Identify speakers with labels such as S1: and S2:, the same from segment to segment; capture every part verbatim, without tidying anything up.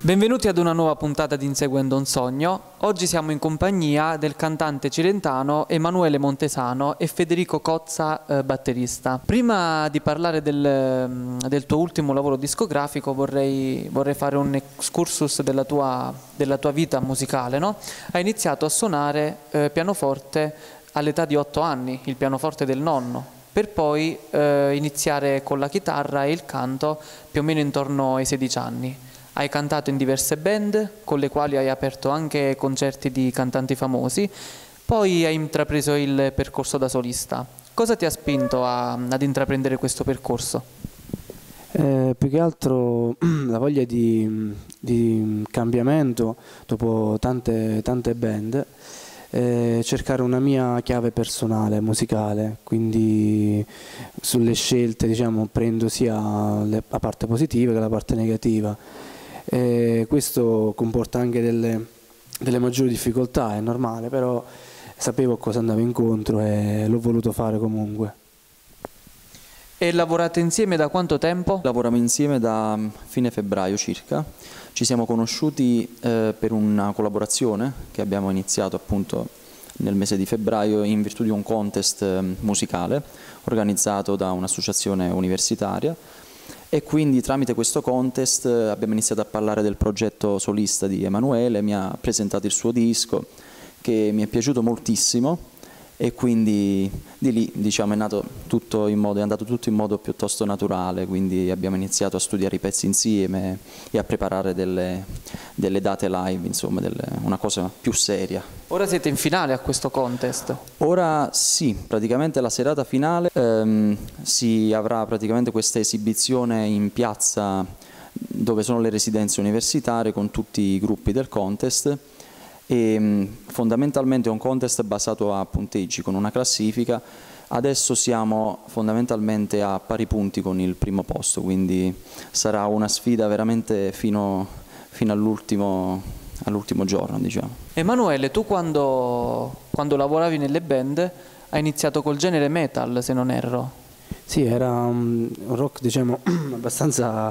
S1: Benvenuti ad una nuova puntata di Inseguendo un Sogno. Oggi siamo in compagnia del cantante cilentano Emanuele Montesano e Federico Cozza, eh, batterista. Prima di parlare del, del tuo ultimo lavoro discografico vorrei, vorrei fare un excursus della tua, della tua vita musicale, no? Hai iniziato a suonare eh, pianoforte all'età di otto anni, il pianoforte del nonno, per poi eh, iniziare con la chitarra e il canto più o meno intorno ai sedici anni. Hai cantato in diverse band, con le quali hai aperto anche concerti di cantanti famosi, poi hai intrapreso il percorso da solista. Cosa ti ha spinto a, ad intraprendere questo percorso?
S2: Eh, più che altro la voglia di, di cambiamento dopo tante, tante band, eh, cercare una mia chiave personale, musicale, quindi sulle scelte diciamo, prendo sia le, la parte positiva che la parte negativa. E questo comporta anche delle, delle maggiori difficoltà, è normale, però sapevo cosa andavo incontro e l'ho voluto fare comunque.
S1: E lavorate insieme da quanto tempo?
S3: Lavoriamo insieme da fine febbraio circa, ci siamo conosciuti eh, per una collaborazione che abbiamo iniziato appunto nel mese di febbraio in virtù di un contest eh, musicale organizzato da un'associazione universitaria. E quindi tramite questo contest abbiamo iniziato a parlare del progetto solista di Emanuele, mi ha presentato il suo disco che mi è piaciuto moltissimo e quindi di lì diciamo, è, nato tutto in modo, è andato tutto in modo piuttosto naturale, quindi abbiamo iniziato a studiare i pezzi insieme e a preparare delle, delle date live, insomma delle, una cosa più seria.
S1: Ora siete in finale a questo contest?
S3: Ora sì, praticamente la serata finale ehm, si avrà praticamente questa esibizione in piazza dove sono le residenze universitarie con tutti i gruppi del contest e fondamentalmente è un contest basato a punteggi con una classifica. Adesso siamo fondamentalmente a pari punti con il primo posto, quindi sarà una sfida veramente fino, fino all'ultimo all'ultimo giorno, diciamo.
S1: Emanuele, tu quando, quando lavoravi nelle band hai iniziato col genere metal, se non erro.
S2: Sì, era un rock diciamo abbastanza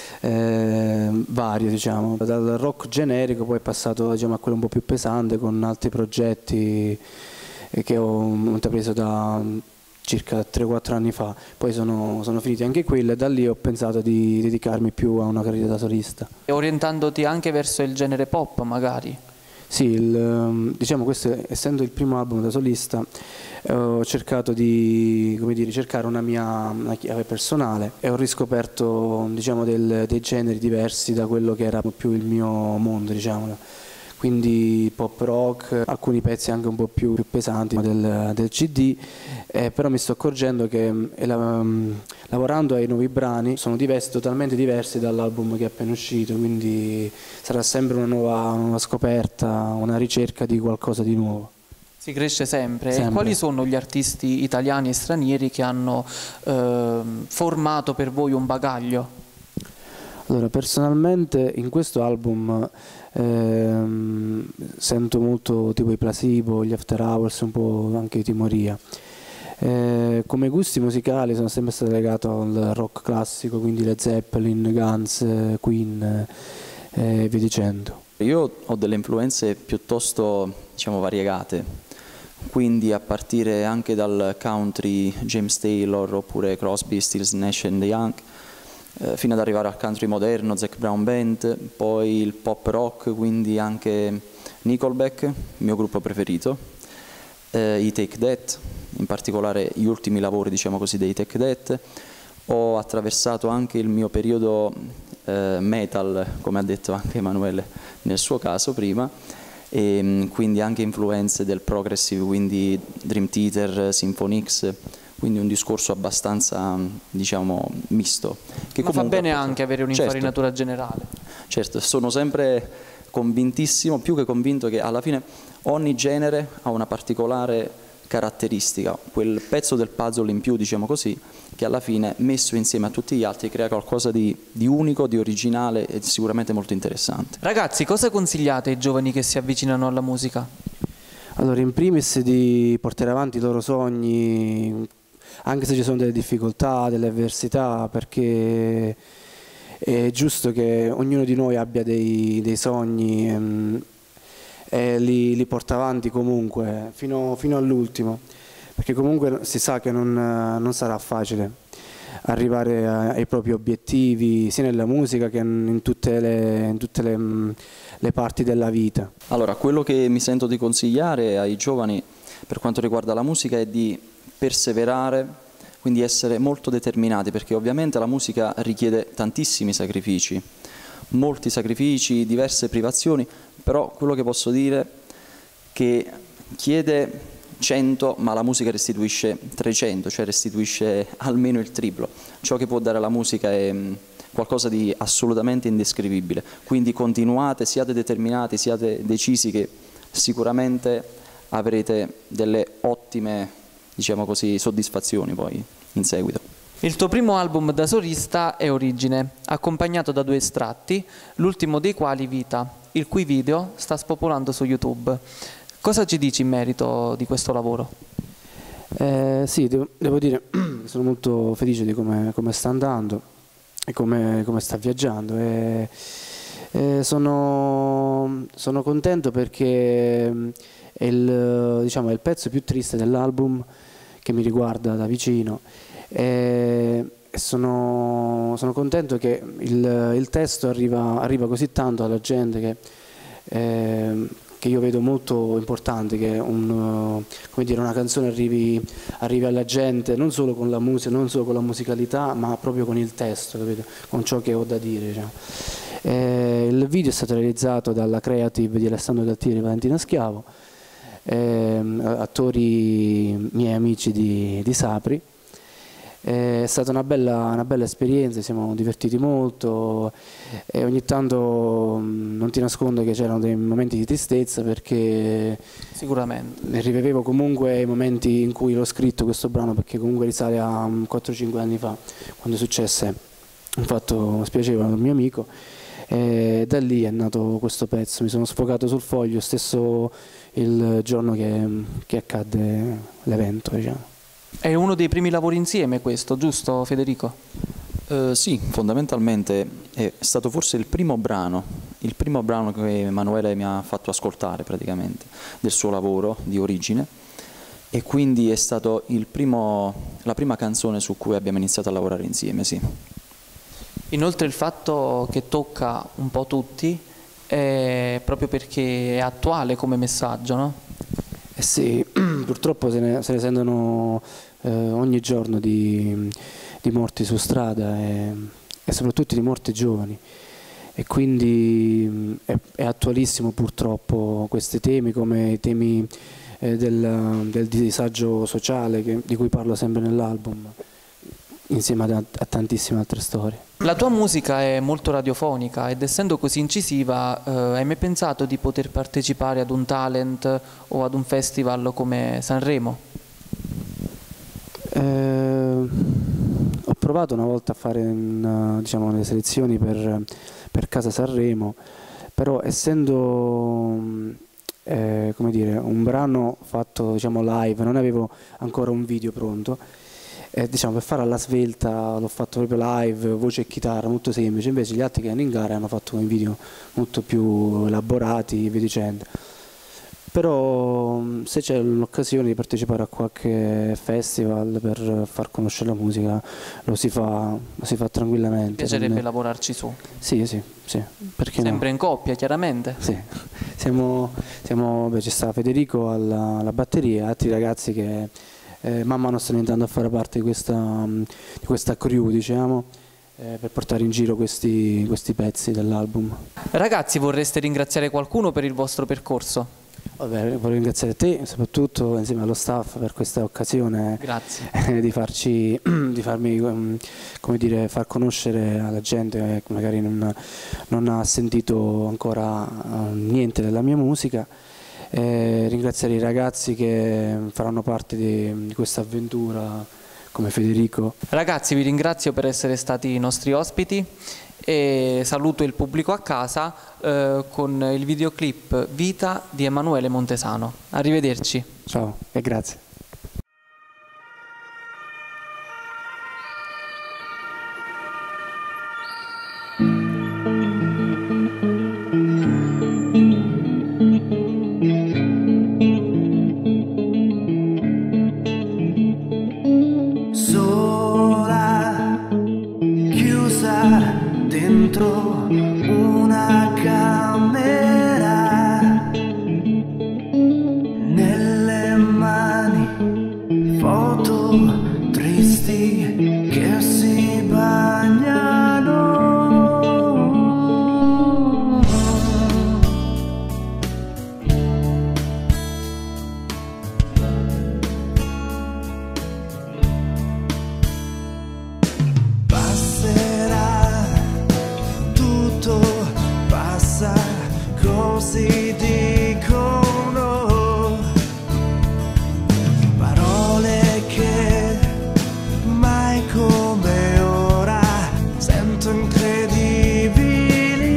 S2: eh, vario, diciamo. Dal rock generico poi è passato diciamo, a quello un po' più pesante con altri progetti che ho intrapreso da circa tre quattro anni fa, poi sono, sono finiti anche quelli e da lì ho pensato di dedicarmi più a una carriera da solista.
S1: E orientandoti anche verso il genere pop magari?
S2: Sì, il, diciamo questo essendo il primo album da solista ho cercato di come dire, cercare una mia una chiave personale e ho riscoperto diciamo, del, dei generi diversi da quello che era più il mio mondo, diciamo. Quindi pop rock, alcuni pezzi anche un po' più, più pesanti del, del C D, eh, però mi sto accorgendo che eh, la, um, lavorando ai nuovi brani sono diversi, totalmente diversi dall'album che è appena uscito, quindi sarà sempre una nuova, una nuova scoperta, una ricerca di qualcosa di nuovo.
S1: Si cresce sempre.
S2: sempre.
S1: E quali sono gli artisti italiani e stranieri che hanno eh, formato per voi un bagaglio?
S2: Allora, personalmente in questo album ehm, sento molto tipo i Placebo, gli After Hours, un po' anche i Timoria. Eh, come gusti musicali sono sempre stato legato al rock classico, quindi Led Zeppelin, Guns, Queen e eh, via dicendo.
S3: Io ho delle influenze piuttosto diciamo, variegate, quindi a partire anche dal country James Taylor oppure Crosby, Stills, Nash and Young, eh, fino ad arrivare al country moderno, Zac Brown Band, poi il pop rock, quindi anche Nickelback, il mio gruppo preferito, eh, i Take That, in particolare gli ultimi lavori diciamo così dei Take That. Ho attraversato anche il mio periodo eh, metal, come ha detto anche Emanuele nel suo caso prima, e quindi anche influenze del progressive, quindi Dream Theater, Symphony X, quindi un discorso abbastanza diciamo misto. Che
S1: Ma fa bene
S3: appunto,
S1: anche avere un'infarinatura certo, generale.
S3: Certo, sono sempre convintissimo, più che convinto, che alla fine ogni genere ha una particolare caratteristica, quel pezzo del puzzle in più, diciamo così, che alla fine messo insieme a tutti gli altri crea qualcosa di, di unico, di originale e sicuramente molto interessante.
S1: Ragazzi, cosa consigliate ai giovani che si avvicinano alla musica?
S2: Allora, in primis di portare avanti i loro sogni, anche se ci sono delle difficoltà, delle avversità, perché è giusto che ognuno di noi abbia dei, dei sogni ehm, e li, li porta avanti comunque fino, fino all'ultimo, perché comunque si sa che non, non sarà facile arrivare ai propri obiettivi sia nella musica che in tutte le, in tutte le, le parti della vita.
S3: Allora, quello che mi sento di consigliare ai giovani per quanto riguarda la musica è di perseverare, quindi essere molto determinati, perché ovviamente la musica richiede tantissimi sacrifici, molti sacrifici, diverse privazioni, però quello che posso dire è che chiede cento, ma la musica restituisce trecento, cioè restituisce almeno il triplo. Ciò che può dare la musica è qualcosa di assolutamente indescrivibile, quindi continuate, siate determinati, siate decisi, che sicuramente avrete delle ottime, diciamo così, soddisfazioni poi in seguito.
S1: Il tuo primo album da solista è Origine, accompagnato da due estratti, l'ultimo dei quali Vita, il cui video sta spopolando su YouTube. Cosa ci dici in merito di questo lavoro?
S2: Eh, sì, devo, devo dire, sono molto felice di come, come sta andando e come, come sta viaggiando. E, e sono, sono contento perché è il, diciamo, è il pezzo più triste dell'album che mi riguarda da vicino. E, e sono, sono contento che il, il testo arriva, arriva così tanto alla gente che... Eh, che io vedo molto importante, che un, come dire, una canzone arrivi, arrivi alla gente non solo con la musica, non solo con la musicalità, ma proprio con il testo, capito? Con ciò che ho da dire. Diciamo. Eh, il video è stato realizzato dalla creative di Alessandro Galtieri e Valentina Schiavo, eh, attori miei amici di, di Sapri. È stata una bella, una bella esperienza, siamo divertiti molto e ogni tanto non ti nascondo che c'erano dei momenti di tristezza, perché
S1: sicuramente
S2: rivivevo comunque i momenti in cui l'ho scritto questo brano, perché comunque risale a quattro cinque anni fa, quando successe un fatto spiacevole al mio amico, e da lì è nato questo pezzo. Mi sono sfocato sul foglio stesso il giorno che, che accadde l'evento, diciamo.
S1: È uno dei primi lavori insieme questo, giusto Federico?
S3: Uh, sì, fondamentalmente è stato forse il primo brano, il primo brano che Emanuele mi ha fatto ascoltare praticamente del suo lavoro di Origine, e quindi è stato il primo, la prima canzone su cui abbiamo iniziato a lavorare insieme, sì.
S1: Inoltre il fatto che tocca un po' tutti è proprio perché è attuale come messaggio, no?
S2: Eh sì, purtroppo se ne, se ne sentono eh, ogni giorno di, di morti su strada e, e soprattutto di morti giovani, e quindi è, è attualissimo purtroppo questi temi, come i temi eh, del, del disagio sociale che, di cui parlo sempre nell'album, insieme a, a tantissime altre storie.
S1: La tua musica è molto radiofonica ed essendo così incisiva, eh, hai mai pensato di poter partecipare ad un talent o ad un festival come Sanremo?
S2: Eh, ho provato una volta a fare una, diciamo, le selezioni per, per Casa Sanremo, però essendo eh, come dire, un brano fatto, diciamo, live, non avevo ancora un video pronto. Eh, diciamo, per fare alla svelta l'ho fatto proprio live, voce e chitarra, molto semplice. Invece gli altri che erano in gara hanno fatto i video molto più elaborati e via dicendo. Però se c'è l'occasione di partecipare a qualche festival per far conoscere la musica, lo si fa, lo si fa tranquillamente.
S1: Mi piacerebbe lavorarci su?
S2: Sì, sì, sì. Perché
S1: sempre
S2: no?
S1: In coppia, chiaramente?
S2: Sì, siamo, siamo, beh, ci sta Federico alla, alla batteria e altri ragazzi che Eh, man mano stanno entrando a fare parte di questa, di questa crew, diciamo, eh, per portare in giro questi, questi pezzi dell'album.
S1: Ragazzi, vorreste ringraziare qualcuno per il vostro percorso?
S2: Vabbè, voglio ringraziare te, soprattutto insieme allo staff, per questa occasione.
S1: Grazie.
S2: Eh, di farci, di farmi, um, come dire, far conoscere alla gente che eh, magari non, non ha sentito ancora uh, niente della mia musica. Eh, ringraziare i ragazzi che faranno parte di, di questa avventura, come Federico.
S1: Ragazzi, vi ringrazio per essere stati i nostri ospiti e saluto il pubblico a casa eh, con il videoclip Vita di Emanuele Montesano. Arrivederci.
S2: Ciao e grazie.
S4: non si dicono parole che mai come ora sento incredibili.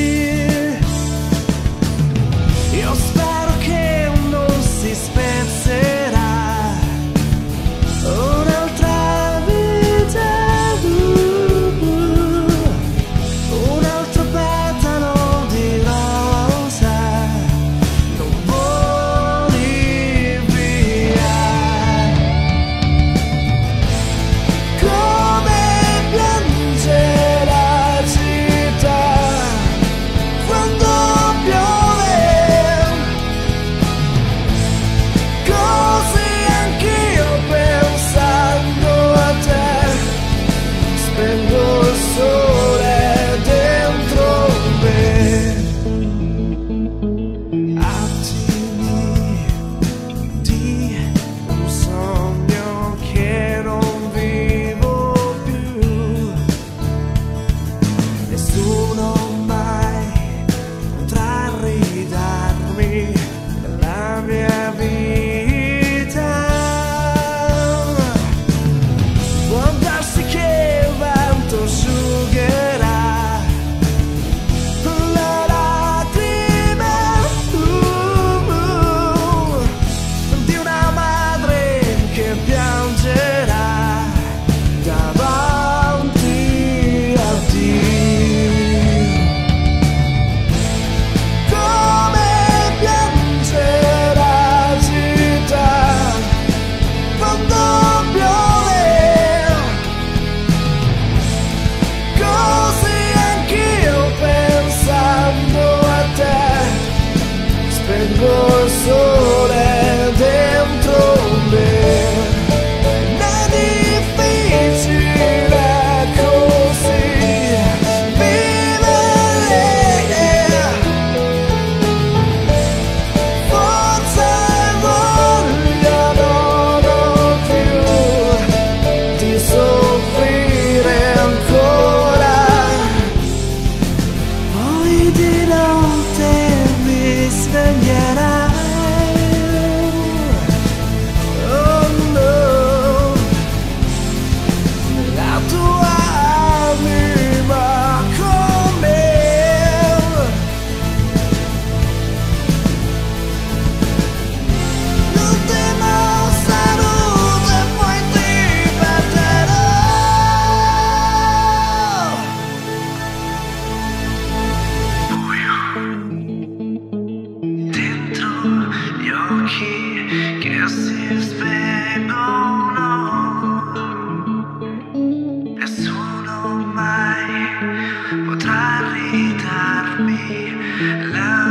S4: Io spero che non si spezzerà un'altra vita, un altro petalo di rosa, non voli via. Come piange la città quando piove, così anch'io pensando a te spengo il sole dentro me. Attimi di un sogno che non vivo più, nessuno mai potrà ridarmi la mia vita. Può darsi che il vento asciugherà le lacrime uh, uh, di una madre che piangerà davanti a Dio. Come piange la città quando piove, così anch'io pensando a te spengo il sole dentro me. È difficile così vivere, forse vogliono non più di soffrire ancora. Poi di notte mi sveglierai, oh no, la tua anima con me. L'ultimo saluto e poi ti perderò. Dentro gli occhi che si spengono, nessuno mai potrà ridarmi la